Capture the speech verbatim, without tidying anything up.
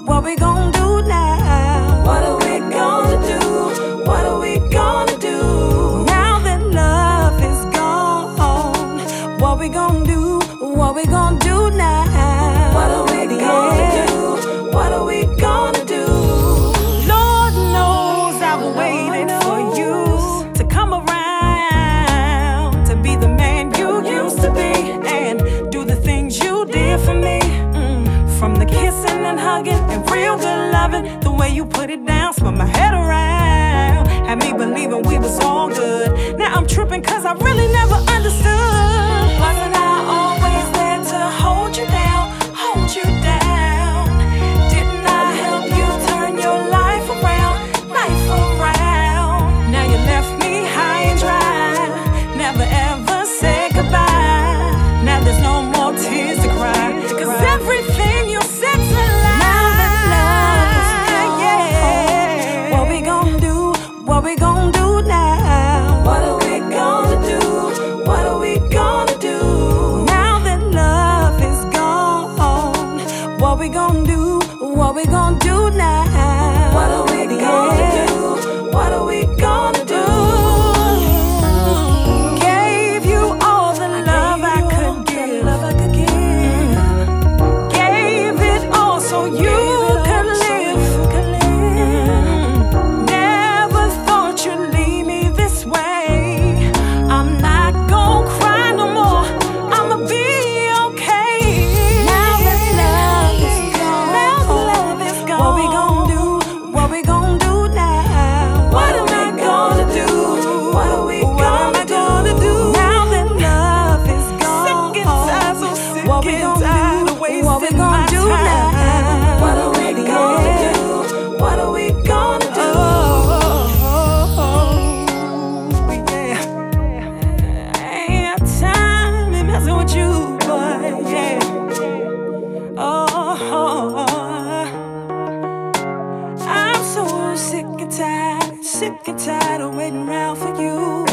What we gonna do now? What are we gonna do? What are we gonna do? Now that love is gone, what we gonna do? What we gonna do now? What are we gonna do? What are we gonna do? Lord knows I've waited for you to come around, to be the man you used to be, and do the things you did for me. Mm. From the kissing and hugging and real good loving, the way you put it down, spun my head around, had me believing we was all good. Now I'm tripping cause I really never understood. Wasn't I always there to hold you down, hold you down? Didn't I help you turn your life around, life around? Now you left me high and dry, never ever said goodbye. Now there's no more tears to cry, cause everything you said to lie. Now that love is gone, yeah. What we gonna do? What we gonna do now? What are we gonna do? What are we gonna do? Now that love is gone, what we gonna do? What we gonna do now? What are we gonna do? What are we gonna do? Gave you all the love I could give, love I could give. Gave it all so you could live. Never thought you'd leave me this way. I'm not gonna cry no more, I'ma be okay. Now that love is gone, now that love is gone, what we gonna do? What we gonna do now? What am I gonna do? What are we gonna do? Now that love is gone, sick and tired, so sick what we and tired of wasting what we gonna do now? What are we gonna do? What are we gonna do? Yeah. Ain't got time to messing with you, boy. Yeah. Oh, I'm so sick and tired, sick and tired of waiting around for you.